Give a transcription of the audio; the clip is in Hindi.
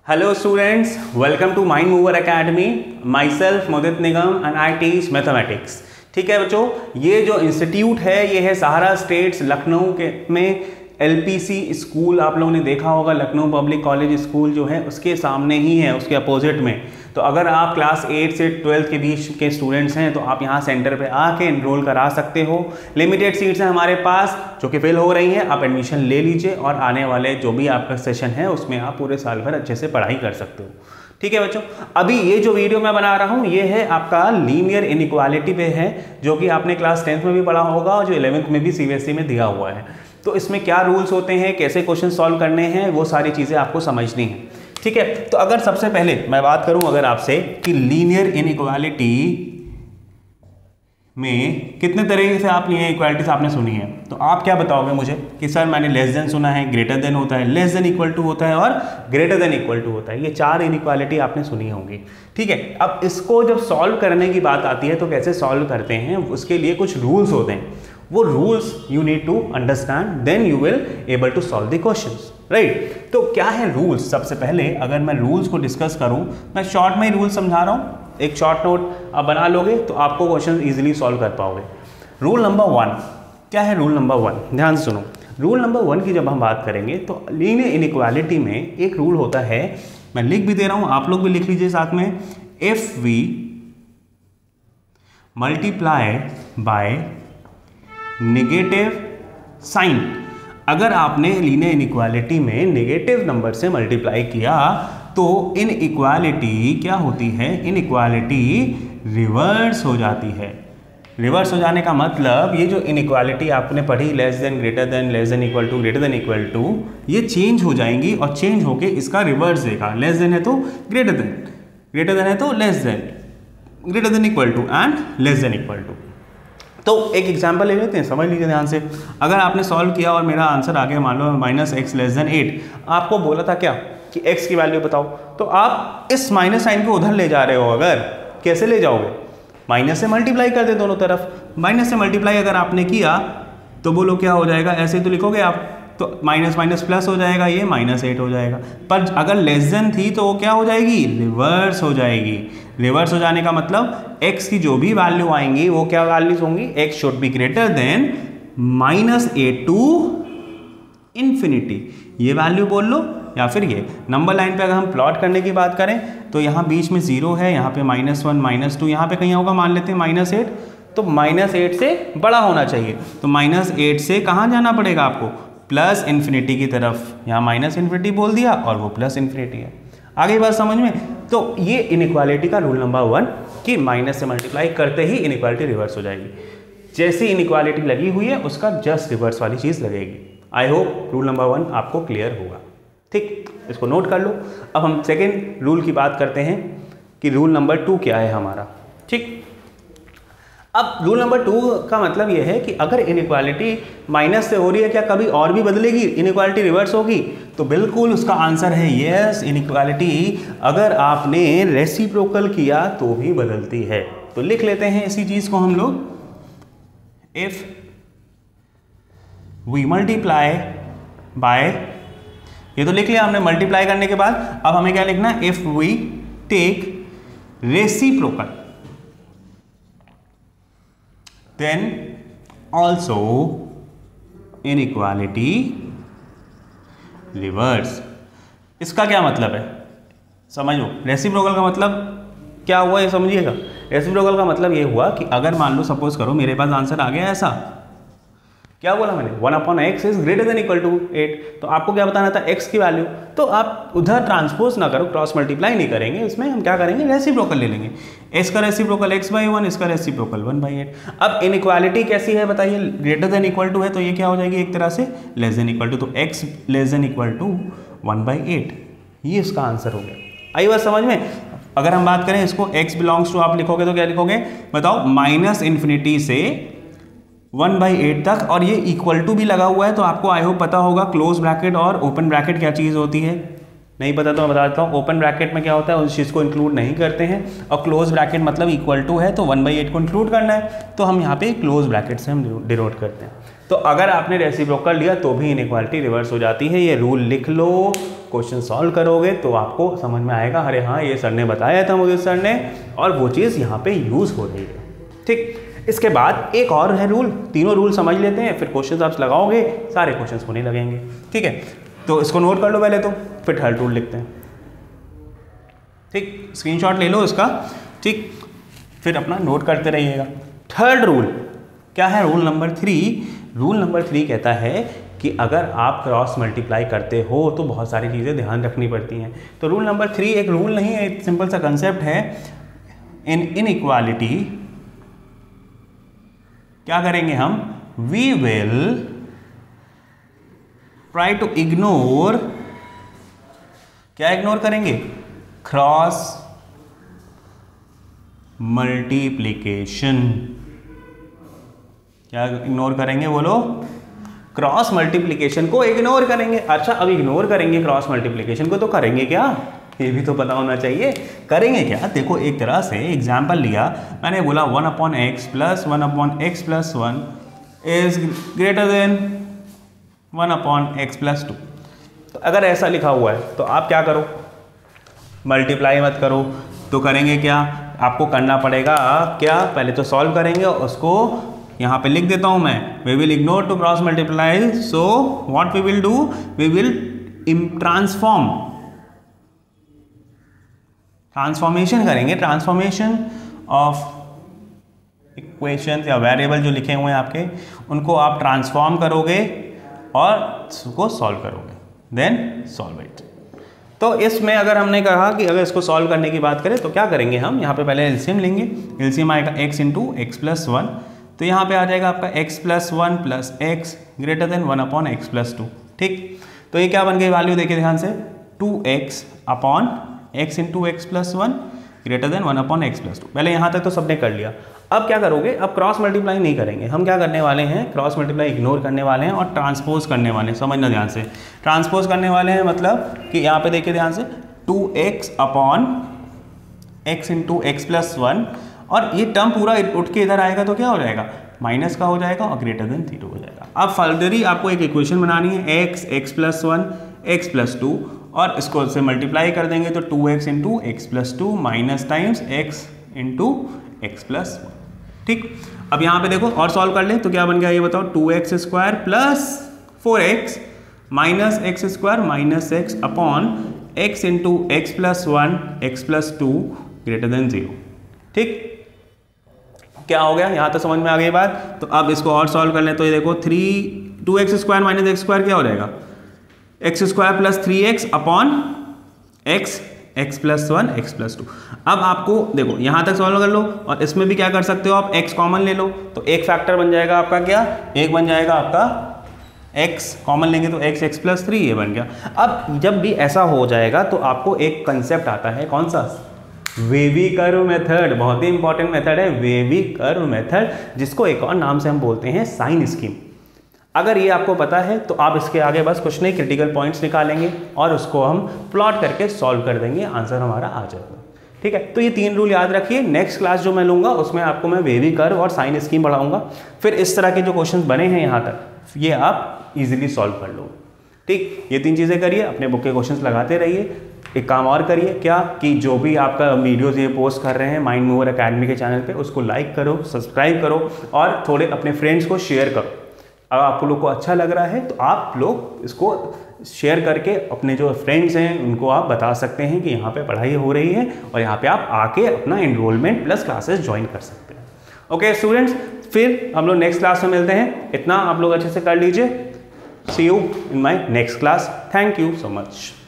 Hello students, welcome to Mind Mover Academy. Myself मोदित Nigam and I teach mathematics. ठीक है बच्चों, ये जो इंस्टीट्यूट है ये है सहारा स्टेट्स लखनऊ के में LPC स्कूल। आप लोगों ने देखा होगा लखनऊ पब्लिक कॉलेज स्कूल जो है उसके सामने ही है, उसके अपोजिट में। तो अगर आप क्लास 8 से 12 के बीच के स्टूडेंट्स हैं तो आप यहाँ सेंटर पे आके एनरोल करा सकते हो। लिमिटेड सीट्स हैं हमारे पास जो कि फिल हो रही हैं। आप एडमिशन ले लीजिए और आने वाले जो भी आपका सेशन है उसमें आप पूरे साल भर अच्छे से पढ़ाई कर सकते हो। ठीक है बच्चों, अभी ये जो वीडियो मैं बना रहा हूँ ये है आपका लीनियर इनइक्वालिटी पे है, जो कि आपने क्लास 10th में भी पढ़ा होगा और जो 11th में भी CBSE में दिया हुआ है। तो इसमें क्या रूल्स होते हैं, कैसे क्वेश्चन सॉल्व करने हैं, वो सारी चीज़ें आपको समझनी है। ठीक है, तो अगर सबसे पहले मैं बात करूं अगर आपसे कि लीनियर इनइक्वालिटी में कितने तरीके से आप लीनियर इक्वालिटीज आपने सुनी है, तो आप क्या बताओगे मुझे कि सर मैंने लेस देन सुना है, ग्रेटर देन होता है, लेस देन इक्वल टू होता है और ग्रेटर देन इक्वल टू होता है। ये 4 इनइक्वालिटी आपने सुनी होंगी। ठीक है, अब इसको जब सॉल्व करने की बात आती है तो कैसे सॉल्व करते हैं, उसके लिए कुछ रूल्स होते हैं। वो rules you need to understand, then you will able to solve the questions, right. तो क्या है रूल्स? सबसे पहले अगर मैं रूल्स को डिस्कस करूं, मैं शॉर्ट में ही रूल्स समझा रहा हूं, एक शॉर्ट नोट आप बना लोगे तो आपको क्वेश्चन इजीली सॉल्व कर पाओगे। रूल नंबर 1 क्या है? रूल नंबर 1 ध्यान से सुनो। रूल नंबर 1 की जब हम बात करेंगे तो लीनियर इनइक्वालिटी में एक रूल होता है, मैं लिख भी दे रहा हूं, आप लोग भी लिख लीजिए साथ में। If we multiply by negative sign, अगर आपने लीनियर इनइक्वालिटी में नेगेटिव नंबर से मल्टीप्लाई किया तो इनइक्वालिटी क्या होती है? इनइक्वालिटी रिवर्स हो जाती है। रिवर्स हो जाने का मतलब ये जो इनइक्वालिटी आपने पढ़ी less than greater than, less than equal to, greater than equal to, ये चेंज हो जाएंगी और चेंज होके इसका रिवर्स देगा। लेस देन है तो ग्रेटर देन, ग्रेटर देन है तो less than, greater than equal to and less than equal to. तो एक एग्जाम्पल ले लेते हैं, समझ लीजिए ध्यान से। अगर आपने सॉल्व किया और मेरा आंसर आ गया मान लो -x लेस देन 8, आपको बोला था क्या कि x की वैल्यू बताओ, तो आप इस माइनस साइन को उधर ले जा रहे हो। अगर कैसे ले जाओगे? माइनस से मल्टीप्लाई कर दे दोनों तरफ। माइनस से मल्टीप्लाई अगर आपने किया तो बोलो क्या हो जाएगा, ऐसे तो लिखोगे आप, तो माइनस माइनस प्लस हो जाएगा, ये -8 हो जाएगा। पर अगर लेस देन थी तो वो क्या हो जाएगी? रिवर्स हो जाएगी। रिवर्स हो जाने का मतलब x की जो भी वैल्यू आएंगी वो क्या वैल्यूज होंगी? x should be greater than -8 to infinity, ये वैल्यू बोल लो। या फिर ये नंबर लाइन पे अगर हम प्लॉट करने की बात करें तो यहाँ बीच में 0 है, यहाँ पे -1 -2, यहाँ पे कहीं होगा मान लेते हैं -8, तो -8 से बड़ा होना चाहिए। तो -8 से कहाँ जाना पड़ेगा आपको? प्लस इन्फिनिटी की तरफ। यहाँ माइनस इन्फिनिटी बोल दिया और वो प्लस इन्फिनिटी है। आगे बात समझ में? तो ये इनइक्वालिटी का रूल नंबर 1 कि माइनस से मल्टीप्लाई करते ही इनइक्वालिटी रिवर्स हो जाएगी। जैसी इनइक्वालिटी लगी हुई है उसका जस्ट रिवर्स वाली चीज़ लगेगी। आई होप रूल नंबर 1 आपको क्लियर होगा। ठीक, इसको नोट कर लो। अब हम सेकेंड रूल की बात करते हैं कि रूल नंबर 2 क्या है हमारा। ठीक, अब रूल नंबर 2 का मतलब यह है कि अगर इनइक्वालिटी माइनस से हो रही है, क्या कभी और भी बदलेगी? इनइक्वालिटी रिवर्स होगी? तो बिल्कुल उसका आंसर है यस। इनइक्वालिटी अगर आपने रेसिप्रोकल किया तो भी बदलती है। तो लिख लेते हैं इसी चीज को हम लोग। इफ वी मल्टीप्लाई बाय, ये तो लिख लिया हमने मल्टीप्लाई करने के बाद। अब हमें क्या लिखना है? If we take reciprocal then also inequality reverse। इसका क्या मतलब है समझो। रेसिप्रोकल का मतलब क्या हुआ ये समझिएगा। रेसिप्रोकल का मतलब ये हुआ कि अगर मान लो सपोज करो मेरे पास आंसर आ गया ऐसा, क्या बोला मैंने? 1/x is greater than equal to 8, तो आपको क्या बताना था? x की वैल्यू। तो आप उधर ट्रांसपोज ना करो, क्रॉस मल्टीप्लाई नहीं करेंगे, इसमें हम क्या करेंगे? रेसिप्रोकल ले लेंगे। x का रेसिप्रोकल x/1, इसका रेसिप्रोकल 1/8। अब इनइक्वालिटी कैसी है बताइए? ग्रेटर देन इक्वल टू है तो ये क्या हो जाएगी एक तरह से लेस देन इक्वल टू, तो x less than equal to 1/8, ये इसका आंसर हो गया। आई बात समझ में? अगर हम बात करें इसको x बिलोंग्स टू, आप लिखोगे तो क्या लिखोगे बताओ? -इन्फिनिटी से 1/8 तक, और ये इक्वल टू भी लगा हुआ है। तो आपको आई होप पता होगा क्लोज ब्रैकेट और ओपन ब्रैकेट क्या चीज़ होती है। नहीं पता तो मैं बता देता हूँ। ओपन ब्रैकेट में क्या होता है, उस चीज़ को इंक्लूड नहीं करते हैं, और क्लोज ब्रैकेट मतलब इक्वल टू है तो 1/8 को इंक्लूड करना है, तो हम यहाँ पे क्लोज ब्रैकेट से हम डिनोट करते हैं। तो अगर आपने रेसिप्रोकल लिया तो भी इनइक्वालिटी रिवर्स हो जाती है। ये रूल लिख लो, क्वेश्चन सॉल्व करोगे तो आपको समझ में आएगा, अरे हाँ ये सर ने बताया था मुझे सर ने, और वो चीज़ यहाँ पे यूज़ हो रही है। ठीक, इसके बाद एक और है रूल, तीनों रूल समझ लेते हैं, फिर क्वेश्चन आप लगाओगे सारे क्वेश्चन होने लगेंगे। ठीक है, तो इसको नोट कर लो पहले तो, फिर थर्ड रूल लिखते हैं। ठीक, स्क्रीनशॉट ले लो इसका। ठीक, फिर अपना नोट करते रहिएगा। थर्ड रूल क्या है? Rule number 3। रूल नंबर 3 कहता है कि अगर आप क्रॉस मल्टीप्लाई करते हो तो बहुत सारी चीज़ें ध्यान रखनी पड़ती हैं। तो रूल नंबर 3 एक रूल नहीं है, एक सिंपल सा कंसेप्ट है। इन इनइक्वालिटी क्या करेंगे हम? We will try to ignore, क्या इग्नोर करेंगे? Cross multiplication. क्या इग्नोर करेंगे बोलो? क्रॉस मल्टीप्लिकेशन को इग्नोर करेंगे। अच्छा, अब इग्नोर करेंगे क्रॉस मल्टीप्लिकेशन को, तो करेंगे क्या? ये भी तो पता होना चाहिए। करेंगे क्या? देखो, एक तरह से एग्जाम्पल लिया मैंने, बोला 1/x plus 1/x plus 1 is greater than 1/x plus 2। तो अगर ऐसा लिखा हुआ है तो आप क्या करो? मल्टीप्लाई मत करो। तो करेंगे क्या? आपको करना पड़ेगा क्या? पहले तो सॉल्व करेंगे, उसको यहाँ पे लिख देता हूँ मैं, we will ignore to cross multiply, so what we will do, we will transformation करेंगे, ट्रांसफॉर्मेशन ऑफ इक्वेशन या वेरिएबल जो लिखे हुए हैं आपके, उनको आप ट्रांसफॉर्म करोगे और उसको सॉल्व करोगे, देन सॉल्व इट। तो इसमें अगर हमने कहा कि अगर इसको सॉल्व करने की बात करें तो क्या करेंगे हम? यहाँ पे पहले एलसीएम लेंगे। एलसीएम आएगा x इंटू एक्स प्लस 1, तो यहाँ पे आ जाएगा आपका x plus 1 plus x greater than 1/x plus 2। ठीक, तो ये क्या बन गई वैल्यू? देखिए ध्यान से, 2x upon x into x plus 1 greater than 1/x plus 2। पहले यहाँ तक तो सबने कर लिया। अब क्या करोगे? अब क्रॉस मल्टीप्लाई नहीं करेंगे, हम क्या करने वाले हैं? क्रॉस मल्टीप्लाई इग्नोर करने वाले हैं और ट्रांसपोज करने वाले हैं। समझना ध्यान से, ट्रांसपोज करने वाले हैं मतलब कि यहाँ पे देखिए ध्यान से, 2x upon x into x plus 1, और ये टर्म पूरा उठ के इधर आएगा तो क्या हो जाएगा? माइनस का हो जाएगा और ग्रेटर देन 0 हो जाएगा। अब फर्दरी आपको एक इक्वेशन बनानी है, x प्लस 1 x प्लस 2, और इसको से मल्टीप्लाई कर देंगे तो 2x into x plus 2 minus times x into x plus 1। ठीक, अब यहाँ पे देखो और सॉल्व कर ले तो क्या बन गया ये बताओ? 2x square plus 4x minus x square minus x upon x into x plus 1 x plus 2 greater than 0। ठीक, क्या हो गया? यहाँ तक समझ में आ गई बात। तो अब इसको और सॉल्व कर लें तो ये देखो 2x square minus x square क्या हो जाएगा? X square plus 3x upon x plus 1 x plus 2। अब आपको देखो यहाँ तक सॉल्व कर लो, और इसमें भी क्या कर सकते हो आप? x कॉमन ले लो, तो एक फैक्टर बन जाएगा आपका क्या? एक बन जाएगा आपका x, कॉमन लेंगे तो x प्लस 3, ये बन गया। अब जब भी ऐसा हो जाएगा तो आपको एक कंसेप्ट आता है, कौन सा? Wavy curve method. बहुत ही इंपॉर्टेंट मेथड है वेवी कर्व मेथड, जिसको एक और नाम से हम बोलते हैं साइन स्कीम। अगर ये आपको पता है तो आप इसके आगे बस कुछ नहीं, क्रिटिकल पॉइंट्स निकालेंगे और उसको हम प्लॉट करके सॉल्व कर देंगे, आंसर हमारा आ जाएगा। ठीक है, तो ये 3 रूल याद रखिए। नेक्स्ट क्लास जो मैं लूँगा उसमें आपको मैं वेवी कर्व और साइन स्कीम पढ़ाऊंगा। फिर इस तरह के जो क्वेश्चन बने हैं यहाँ तक, ये आप इजीली सॉल्व कर लोगे। ठीक, ये 3 चीज़ें करिए, अपने बुक के क्वेश्चंस लगाते रहिए। एक काम और करिए क्या, कि जो भी आपका वीडियोस ये पोस्ट कर रहे हैं माइंड मूवर एकेडमी के चैनल पे, उसको लाइक करो, सब्सक्राइब करो और थोड़े अपने फ्रेंड्स को शेयर करो। अगर आप लोग को अच्छा लग रहा है तो आप लोग इसको शेयर करके अपने जो फ्रेंड्स हैं उनको आप बता सकते हैं कि यहाँ पे पढ़ाई हो रही है और यहाँ पे आप आके अपना एनरोलमेंट प्लस क्लासेस ज्वाइन कर सकते हैं। ओके स्टूडेंट्स, फिर हम लोग नेक्स्ट क्लास में मिलते हैं। इतना आप लोग अच्छे से कर लीजिए। See you in my next class. Thank you so much.